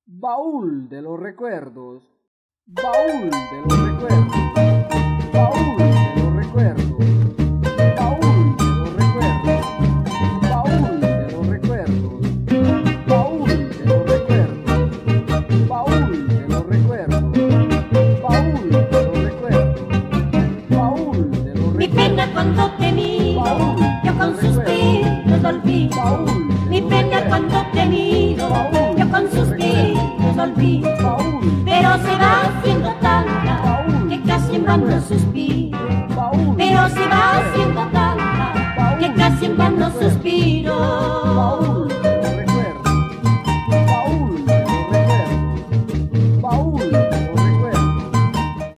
Baúl de los recuerdos, baúl de los recuerdos, baúl de los recuerdos, baúl de los recuerdos, baúl de los recuerdos, baúl de los recuerdos, baúl de los recuerdos, baúl de los recuerdos, baúl de los recuerdos. Mi pena cuando te miro, yo con suspiros lo olvido.